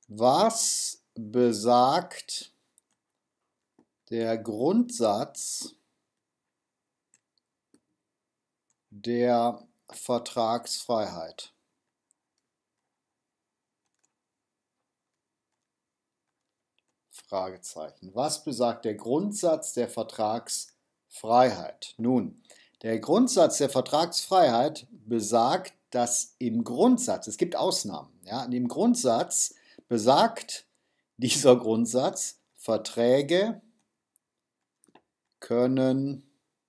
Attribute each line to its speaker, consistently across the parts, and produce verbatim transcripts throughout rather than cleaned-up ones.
Speaker 1: Was besagt der Grundsatz der Vertragsfreiheit? Fragezeichen. Was besagt der Grundsatz der Vertragsfreiheit? Nun, der Grundsatz der Vertragsfreiheit besagt, dass im Grundsatz, es gibt Ausnahmen, ja, im Grundsatz besagt dieser Grundsatz, Verträge können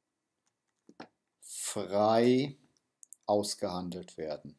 Speaker 1: frei ausgehandelt werden.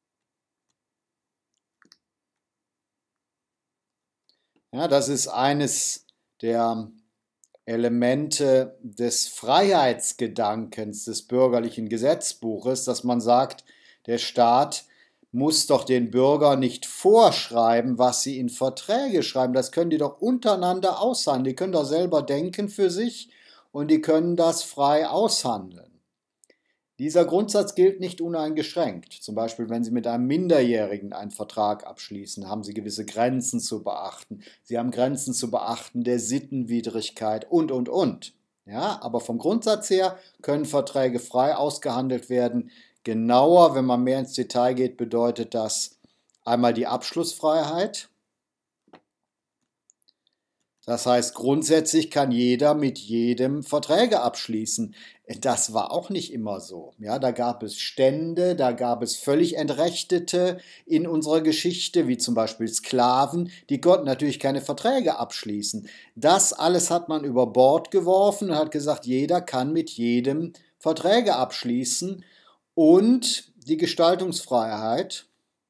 Speaker 1: Ja, das ist eines der Elemente des Freiheitsgedankens des bürgerlichen Gesetzbuches, dass man sagt, der Staat muss doch den Bürgern nicht vorschreiben, was sie in Verträge schreiben. Das können die doch untereinander aushandeln. Die können doch selber denken für sich und die können das frei aushandeln. Dieser Grundsatz gilt nicht uneingeschränkt. Zum Beispiel, wenn Sie mit einem Minderjährigen einen Vertrag abschließen, haben Sie gewisse Grenzen zu beachten. Sie haben Grenzen zu beachten der Sittenwidrigkeit und, und, und. Ja, aber vom Grundsatz her können Verträge frei ausgehandelt werden. Genauer, wenn man mehr ins Detail geht, bedeutet das einmal die Abschlussfreiheit. Das heißt, grundsätzlich kann jeder mit jedem Verträge abschließen. Das war auch nicht immer so. Ja, da gab es Stände, da gab es völlig Entrechtete in unserer Geschichte, wie zum Beispiel Sklaven, die konnten natürlich keine Verträge abschließen. Das alles hat man über Bord geworfen und hat gesagt, jeder kann mit jedem Verträge abschließen. Und die Gestaltungsfreiheit,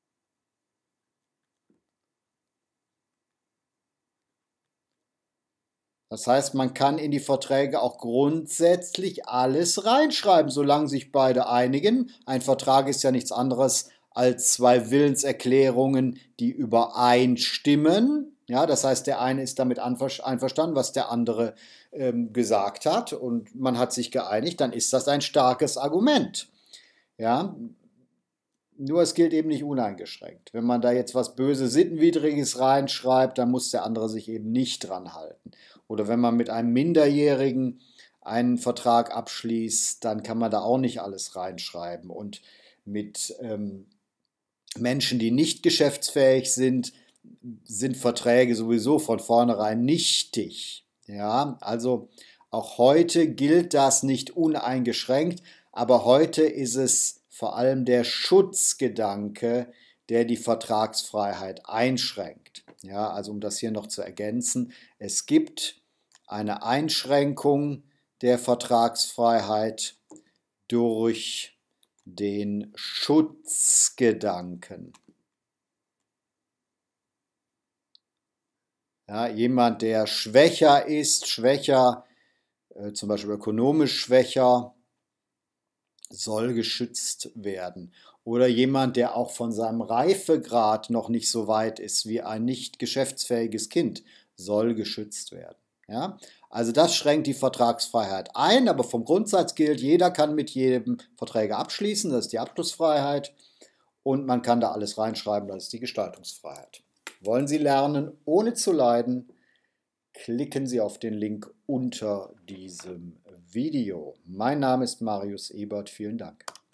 Speaker 1: das heißt, man kann in die Verträge auch grundsätzlich alles reinschreiben, solange sich beide einigen. Ein Vertrag ist ja nichts anderes als zwei Willenserklärungen, die übereinstimmen. Ja, das heißt, der eine ist damit einverstanden, was der andere ähm, gesagt hat, und man hat sich geeinigt, dann ist das ein starkes Argument. Ja, nur es gilt eben nicht uneingeschränkt. Wenn man da jetzt was böse Sittenwidriges reinschreibt, dann muss der andere sich eben nicht dran halten. Oder wenn man mit einem Minderjährigen einen Vertrag abschließt, dann kann man da auch nicht alles reinschreiben. Und mit ähm, Menschen, die nicht geschäftsfähig sind, sind Verträge sowieso von vornherein nichtig. Ja, also auch heute gilt das nicht uneingeschränkt, aber heute ist es vor allem der Schutzgedanke, der die Vertragsfreiheit einschränkt. Ja, also um das hier noch zu ergänzen, es gibt eine Einschränkung der Vertragsfreiheit durch den Schutzgedanken. Ja, jemand, der schwächer ist, schwächer, äh, zum Beispiel ökonomisch schwächer, soll geschützt werden. Oder jemand, der auch von seinem Reifegrad noch nicht so weit ist wie ein nicht geschäftsfähiges Kind, soll geschützt werden. Ja? Also das schränkt die Vertragsfreiheit ein, aber vom Grundsatz gilt, jeder kann mit jedem Verträge abschließen, das ist die Abschlussfreiheit, und man kann da alles reinschreiben, das ist die Gestaltungsfreiheit. Wollen Sie lernen, ohne zu leiden? Klicken Sie auf den Link unter diesem Video. Mein Name ist Marius Ebert. Vielen Dank.